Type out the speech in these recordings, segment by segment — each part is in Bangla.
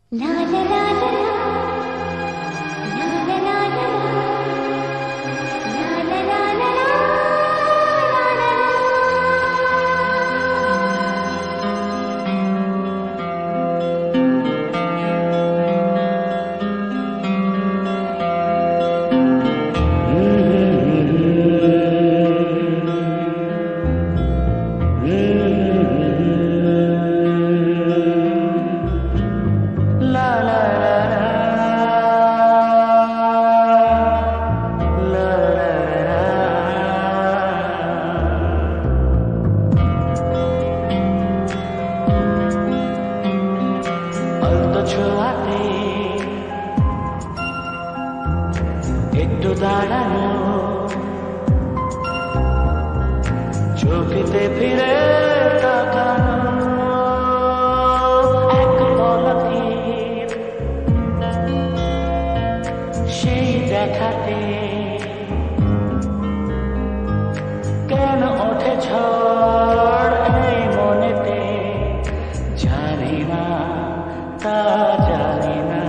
La la la la la, la la la la la, la la la la la, ছোঁয়াতে একটু দাঁড়ানো, চোখেতে ফিরে তাকানো, এক পলকের সেই দেখাতে কেন ওঠে ঝড় এই মনেতে, জানি না তা জানি না।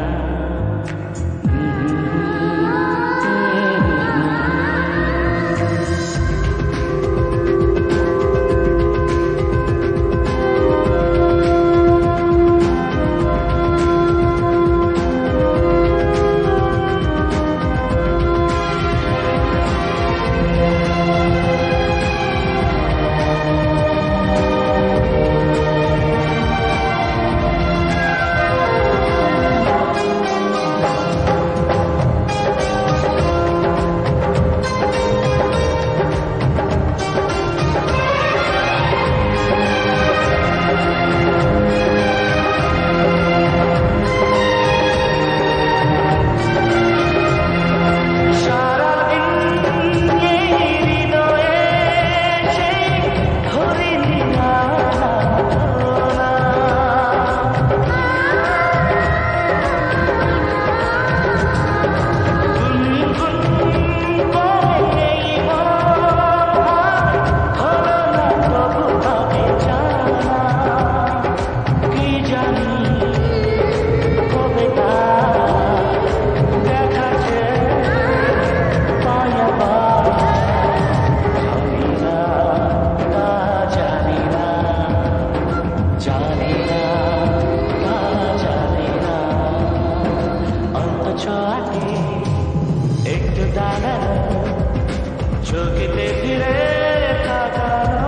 একটু দাঁড়ানো, চোখেতে ফিরে তাকানো।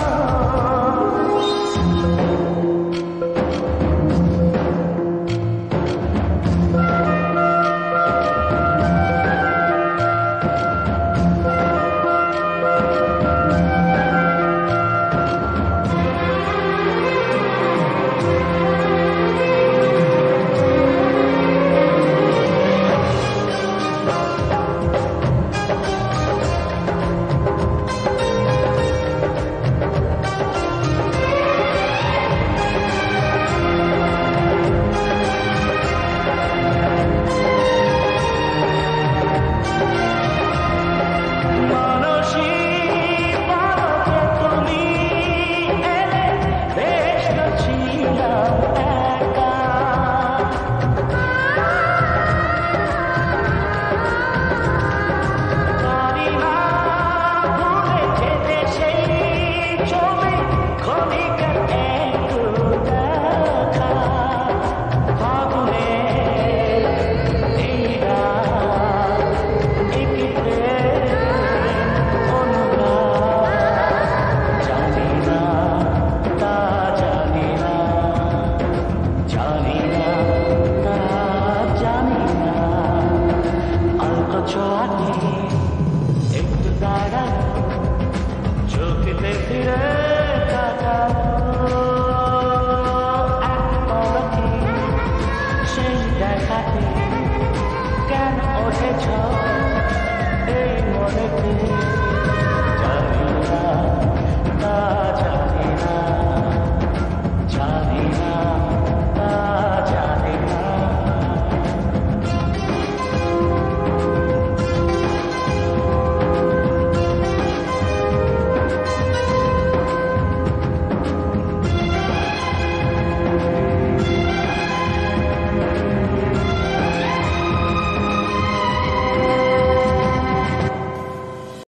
একটু দাঁড়ানো, চোখেতে ফিরে তাকানো, এক পলকে সেই দেখাতে কেন ওঠে ঝড় এই মনেতে, জানি না তা